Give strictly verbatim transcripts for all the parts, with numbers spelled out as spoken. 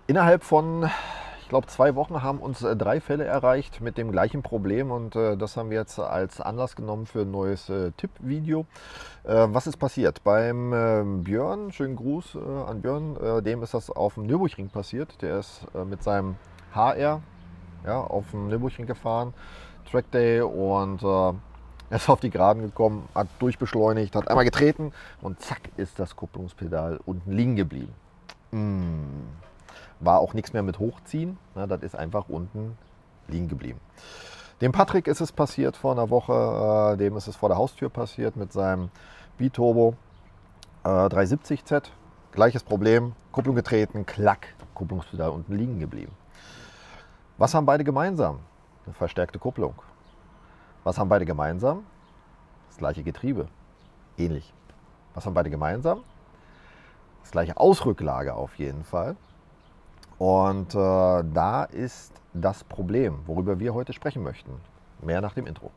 Innerhalb von, ich glaube, zwei Wochen haben uns äh, drei Fälle erreicht mit dem gleichen Problem und äh, das haben wir jetzt als Anlass genommen für ein neues äh, Tippvideo. Äh, was ist passiert? Beim äh, Björn, schönen Gruß äh, an Björn, äh, dem ist das auf dem Nürburgring passiert. Der ist äh, mit seinem H R ja, auf dem Nürburgring gefahren, Trackday und äh, er ist auf die Geraden gekommen, hat durchbeschleunigt, hat einmal getreten und zack ist das Kupplungspedal unten liegen geblieben. Mm. War auch nichts mehr mit hochziehen, ne, das ist einfach unten liegen geblieben. Dem Patrick ist es passiert vor einer Woche, äh, dem ist es vor der Haustür passiert mit seinem Biturbo äh, dreihundertsiebzig Z. Gleiches Problem, Kupplung getreten, klack, Kupplungspedal unten liegen geblieben. Was haben beide gemeinsam? Eine verstärkte Kupplung. Was haben beide gemeinsam? Das gleiche Getriebe. Ähnlich. Was haben beide gemeinsam? Das gleiche Ausrücklager auf jeden Fall. Und äh, da ist das Problem, worüber wir heute sprechen möchten. Mehr nach dem Intro.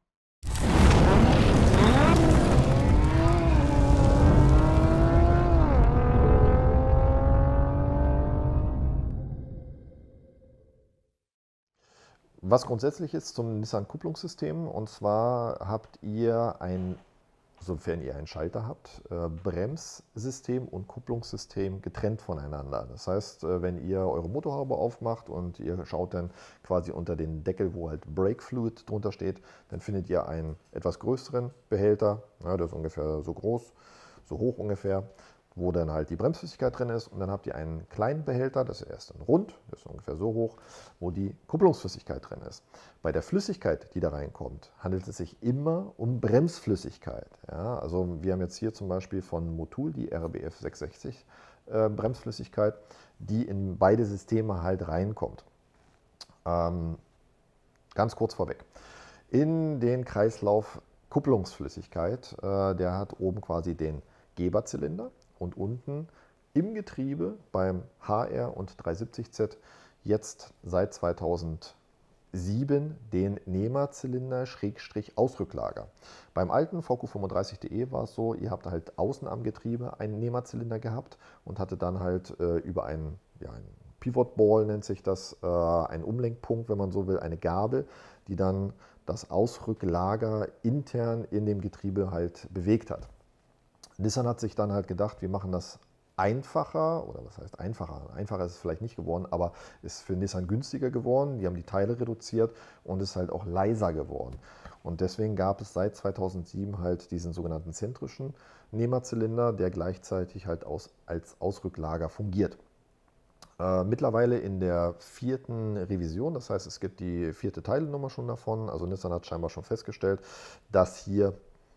Was grundsätzlich ist zum Nissan-Kupplungssystem, und zwar habt ihr ein, sofern ihr einen Schalter habt, äh, Bremssystem und Kupplungssystem getrennt voneinander. Das heißt, äh, wenn ihr eure Motorhaube aufmacht und ihr schaut dann quasi unter den Deckel, wo halt Brake Fluid drunter steht, dann findet ihr einen etwas größeren Behälter, ja, der ist ungefähr so groß, so hoch ungefähr, wo dann halt die Bremsflüssigkeit drin ist, und dann habt ihr einen kleinen Behälter, das ist erst dann rund, das ist ungefähr so hoch, wo die Kupplungsflüssigkeit drin ist. Bei der Flüssigkeit, die da reinkommt, handelt es sich immer um Bremsflüssigkeit. Ja, also wir haben jetzt hier zum Beispiel von Motul die R B F sechshundertsechzig äh, Bremsflüssigkeit, die in beide Systeme halt reinkommt. Ähm, ganz kurz vorweg. In den Kreislauf Kupplungsflüssigkeit, äh, der hat oben quasi den Geberzylinder und unten im Getriebe beim H R und dreihundertsiebzig Z jetzt seit zweitausendsieben den Nehmerzylinder Schrägstrich Ausrücklager. Beim alten V Q fünfunddreißig punkt de war es so, ihr habt halt außen am Getriebe einen Nehmerzylinder gehabt und hatte dann halt äh, über einen, ja, einen Pivot Ball nennt sich das, äh, einen Umlenkpunkt, wenn man so will, eine Gabel, die dann das Ausrücklager intern in dem Getriebe halt bewegt hat. Nissan hat sich dann halt gedacht, wir machen das einfacher, oder was heißt einfacher? Einfacher ist es vielleicht nicht geworden, aber ist für Nissan günstiger geworden. Die haben die Teile reduziert und ist halt auch leiser geworden. Und deswegen gab es seit zweitausendsieben halt diesen sogenannten zentrischen Nehmerzylinder, der gleichzeitig halt aus, als Ausrücklager fungiert. Äh, mittlerweile in der vierten Revision, das heißt, es gibt die vierte Teilenummer schon davon. Also Nissan hat scheinbar schon festgestellt, dass hier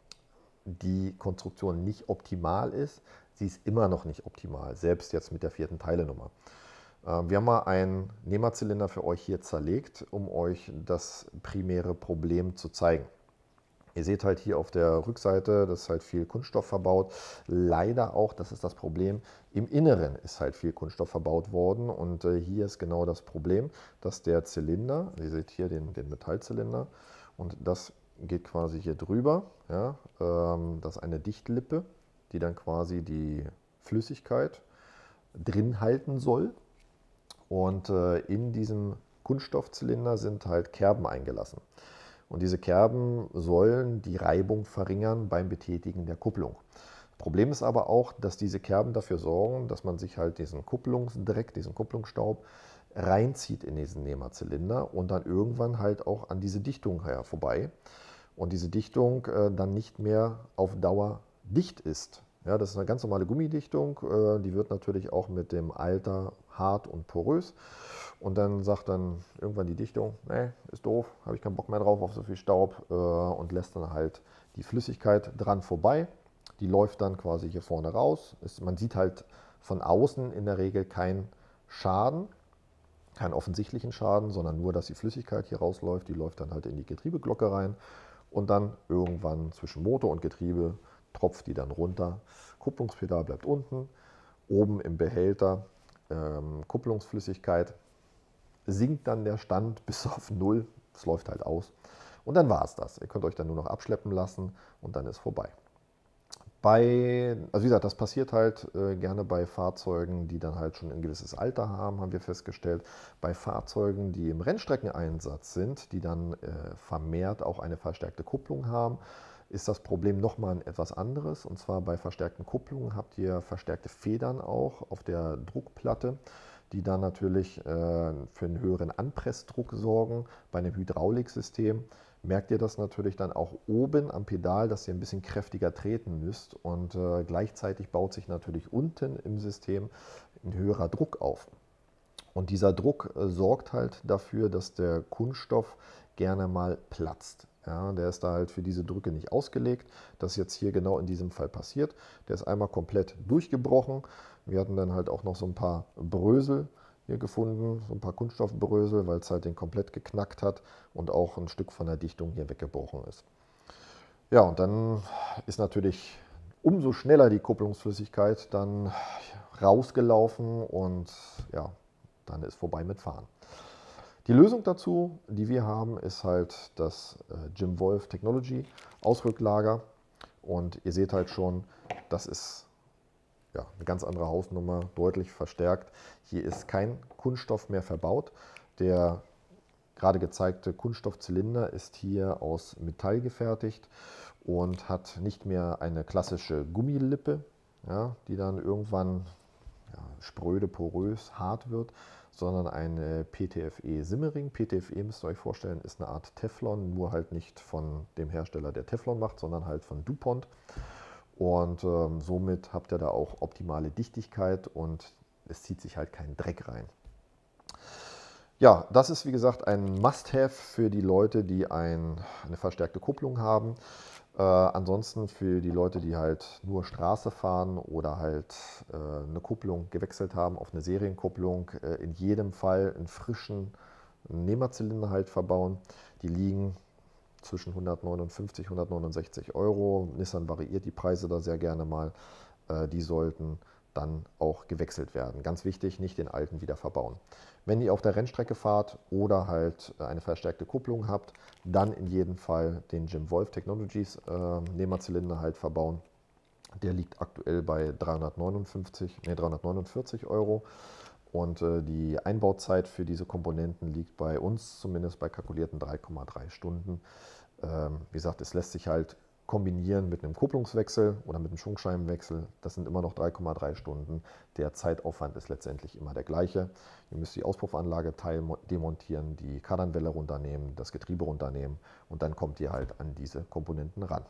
die Konstruktion nicht optimal ist. Sie ist immer noch nicht optimal, selbst jetzt mit der vierten Teilenummer. Wir haben mal einen Nehmerzylinder für euch hier zerlegt, um euch das primäre Problem zu zeigen. Ihr seht halt hier auf der Rückseite, das ist halt viel Kunststoff verbaut. Leider auch, das ist das Problem, im Inneren ist halt viel Kunststoff verbaut worden. Und hier ist genau das Problem, dass der Zylinder, ihr seht hier den, den Metallzylinder, und das geht quasi hier drüber. Ja, ähm, das ist eine Dichtlippe, die dann quasi die Flüssigkeit drin halten soll. Und äh, in diesem Kunststoffzylinder sind halt Kerben eingelassen. Und diese Kerben sollen die Reibung verringern beim Betätigen der Kupplung. Problem ist aber auch, dass diese Kerben dafür sorgen, dass man sich halt diesen Kupplungsdreck, diesen Kupplungsstaub reinzieht in diesen Nehmerzylinder und dann irgendwann halt auch an diese Dichtung her vorbei. Und diese Dichtung äh, dann nicht mehr auf Dauer dicht ist. Ja, das ist eine ganz normale Gummidichtung, äh, die wird natürlich auch mit dem Alter hart und porös. Und dann sagt dann irgendwann die Dichtung, nee, ist doof, habe ich keinen Bock mehr drauf auf so viel Staub, äh, und lässt dann halt die Flüssigkeit dran vorbei. Die läuft dann quasi hier vorne raus. Ist, man sieht halt von außen in der Regel keinen Schaden, keinen offensichtlichen Schaden, sondern nur, dass die Flüssigkeit hier rausläuft. Die läuft dann halt in die Getriebeglocke rein. Und dann irgendwann zwischen Motor und Getriebe tropft die dann runter. Kupplungspedal bleibt unten, oben im Behälter ähm, Kupplungsflüssigkeit, sinkt dann der Stand bis auf null, es läuft halt aus. Und dann war es das. Ihr könnt euch dann nur noch abschleppen lassen und dann ist vorbei. Bei, also wie gesagt, das passiert halt äh, gerne bei Fahrzeugen, die dann halt schon ein gewisses Alter haben, haben wir festgestellt. Bei Fahrzeugen, die im Rennstreckeneinsatz sind, die dann äh, vermehrt auch eine verstärkte Kupplung haben, ist das Problem nochmal ein etwas anderes. Und zwar bei verstärkten Kupplungen habt ihr verstärkte Federn auch auf der Druckplatte, die dann natürlich äh, für einen höheren Anpressdruck sorgen. Bei einem Hydrauliksystem merkt ihr das natürlich dann auch oben am Pedal, dass ihr ein bisschen kräftiger treten müsst. Und äh, gleichzeitig baut sich natürlich unten im System ein höherer Druck auf. Und dieser Druck äh, sorgt halt dafür, dass der Kunststoff gerne mal platzt. Ja, der ist da halt für diese Drücke nicht ausgelegt. Das ist jetzt hier genau in diesem Fall passiert. Der ist einmal komplett durchgebrochen. Wir hatten dann halt auch noch so ein paar Brösel hier gefunden, so ein paar Kunststoffbrösel, weil es halt den komplett geknackt hat und auch ein Stück von der Dichtung hier weggebrochen ist. Ja, und dann ist natürlich umso schneller die Kupplungsflüssigkeit dann rausgelaufen und ja, dann ist vorbei mit Fahren. Die Lösung dazu, die wir haben, ist halt das äh, Jim Wolf Technology Ausrücklager. Und ihr seht halt schon, das ist ja, eine ganz andere Hausnummer, deutlich verstärkt. Hier ist kein Kunststoff mehr verbaut. Der gerade gezeigte Kunststoffzylinder ist hier aus Metall gefertigt und hat nicht mehr eine klassische Gummilippe, ja, die dann irgendwann ja, spröde, porös, hart wird, sondern eine P T F E Simmering. P T F E, müsst ihr euch vorstellen, ist eine Art Teflon, nur halt nicht von dem Hersteller, der Teflon macht, sondern halt von DuPont. Und ähm, somit habt ihr da auch optimale Dichtigkeit und es zieht sich halt kein Dreck rein. Ja, das ist wie gesagt ein Must-Have für die Leute, die ein, eine verstärkte Kupplung haben. Äh, ansonsten für die Leute, die halt nur Straße fahren oder halt äh, eine Kupplung gewechselt haben auf eine Serienkupplung, äh, in jedem Fall einen frischen Nehmerzylinder halt verbauen. Die liegen zwischen hundertneunundfünfzig, hundertneunundsechzig Euro. Nissan variiert die Preise da sehr gerne mal. Äh, die sollten dann auch gewechselt werden. Ganz wichtig, nicht den alten wieder verbauen. Wenn ihr auf der Rennstrecke fahrt oder halt eine verstärkte Kupplung habt, dann in jedem Fall den Jim Wolf Technologies äh, Nehmerzylinder halt verbauen. Der liegt aktuell bei dreihundertneunundfünfzig, nee, dreihundertneunundvierzig Euro. Und äh, die Einbauzeit für diese Komponenten liegt bei uns zumindest bei kalkulierten drei Komma drei Stunden. Ähm, wie gesagt, es lässt sich halt kombinieren mit einem Kupplungswechsel oder mit einem Schwungscheibenwechsel. Das sind immer noch drei Komma drei Stunden. Der Zeitaufwand ist letztendlich immer der gleiche. Ihr müsst die Auspuffanlage teil demontieren, die Kardanwelle runternehmen, das Getriebe runternehmen und dann kommt ihr halt an diese Komponenten ran.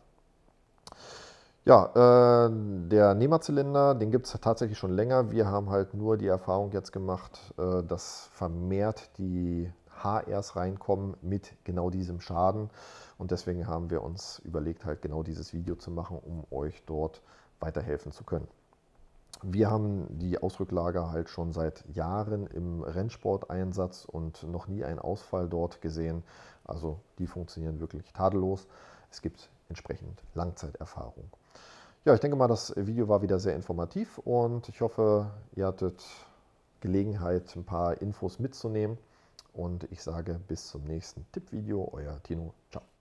Ja, äh, der Nehmerzylinder, den gibt es tatsächlich schon länger. Wir haben halt nur die Erfahrung jetzt gemacht, äh, dass vermehrt die H Rs reinkommen mit genau diesem Schaden. Und deswegen haben wir uns überlegt, halt genau dieses Video zu machen, um euch dort weiterhelfen zu können. Wir haben die Ausrücklager halt schon seit Jahren im Rennsport-Einsatz und noch nie einen Ausfall dort gesehen. Also die funktionieren wirklich tadellos. Es gibt entsprechend Langzeiterfahrung. Ja, ich denke mal, das Video war wieder sehr informativ und ich hoffe, ihr hattet Gelegenheit, ein paar Infos mitzunehmen. Und ich sage bis zum nächsten Tippvideo, euer Tino. Ciao.